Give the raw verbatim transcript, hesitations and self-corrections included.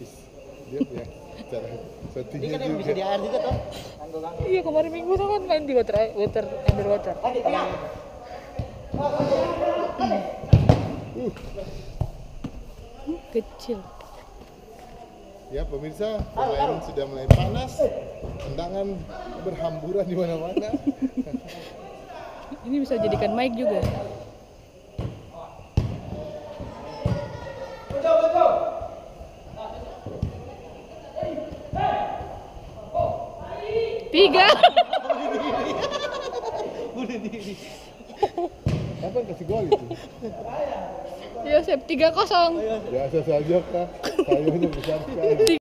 Is, dia punya cara settingnya Ini kan yang juga. bisa di air juga tuh. Iya kemarin minggu tuh kan main di water water underwater. Uh, Kecil. ya pemirsa, permainan sudah mulai panas, tendangan berhamburan di mana-mana. Ini bisa jadikan mic juga. Tiga. Bunuh diri. Kapan kasih gol itu? Yosep tiga kosong. Biasa saja kak, sayurnya besar sekali.